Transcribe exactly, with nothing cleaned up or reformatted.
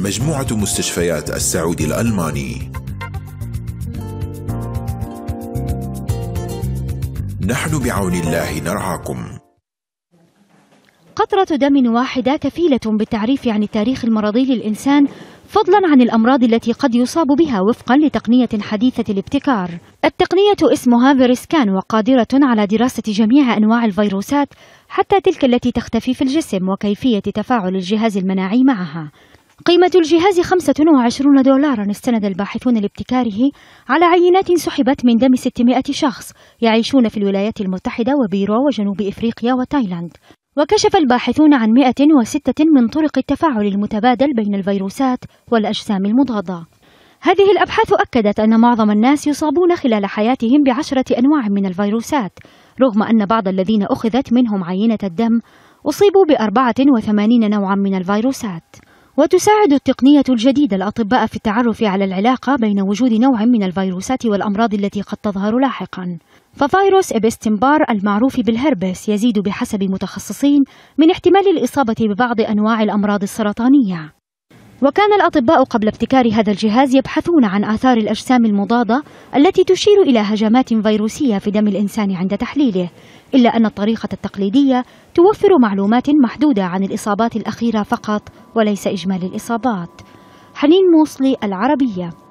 مجموعة مستشفيات السعودي الألماني. نحن بعون الله نرعاكم. قطرة دم واحدة كفيلة بالتعريف عن التاريخ المرضي للإنسان، فضلا عن الأمراض التي قد يصاب بها وفقا لتقنية حديثة الابتكار. التقنية اسمها فيروسكان، وقادرة على دراسة جميع أنواع الفيروسات حتى تلك التي تختفي في الجسم وكيفية تفاعل الجهاز المناعي معها. قيمة الجهاز خمسة وعشرين دولاراً. استند الباحثون لابتكاره على عينات سحبت من دم ستمائة شخص يعيشون في الولايات المتحدة وبيرو وجنوب إفريقيا وتايلاند. وكشف الباحثون عن مئة وستة من طرق التفاعل المتبادل بين الفيروسات والأجسام المضادة. هذه الأبحاث أكدت أن معظم الناس يصابون خلال حياتهم بعشرة أنواع من الفيروسات، رغم أن بعض الذين أخذت منهم عينة الدم أصيبوا بأربعة وثمانين نوعا من الفيروسات. وتساعد التقنية الجديدة الأطباء في التعرف على العلاقة بين وجود نوع من الفيروسات والأمراض التي قد تظهر لاحقا. ففيروس إبستنبار المعروف بالهربس يزيد بحسب متخصصين من احتمال الإصابة ببعض أنواع الأمراض السرطانية. وكان الأطباء قبل ابتكار هذا الجهاز يبحثون عن آثار الأجسام المضادة التي تشير إلى هجمات فيروسية في دم الإنسان عند تحليله، إلا أن الطريقة التقليدية توفر معلومات محدودة عن الإصابات الأخيرة فقط وليس إجمالي الإصابات. حنين موصلي، العربية.